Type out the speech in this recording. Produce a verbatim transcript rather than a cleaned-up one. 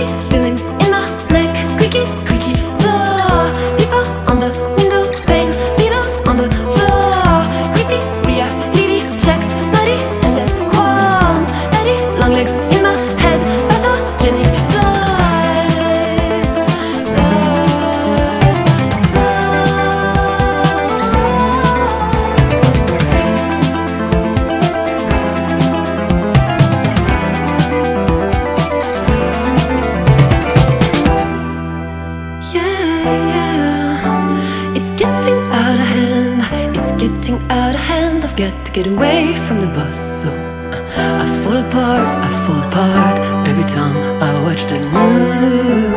feeling in my leg, creaky, creaky floor. People on the window pane, beetles on the floor. Creepy reality checks, bloody endless qualms. Daddy long legs in my head, pathogenic thighs, thighs, out of hand, I've got to get away from the bustle. I fall apart, I fall apart every time I watch that movie.